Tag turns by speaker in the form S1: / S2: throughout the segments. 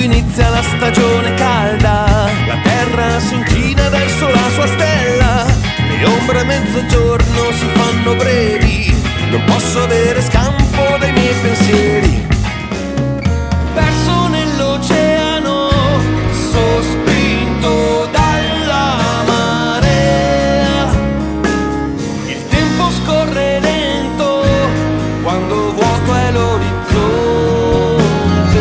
S1: inizia la stagione calda, la terra si inchina verso la sua stella, le ombre a mezzogiorno si fanno brevi, non posso avere scampo dai miei pensieri. Perso nell'oceano, sospinto dalla marea, il tempo scorre lento quando vuoto è l'orizzonte.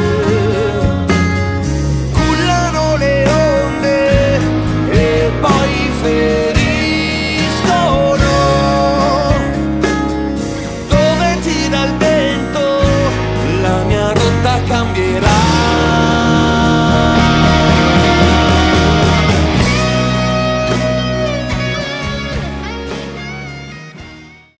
S1: Cullano le onde e poi feriscono. Dove tira il vento, la mia rotta cambierà.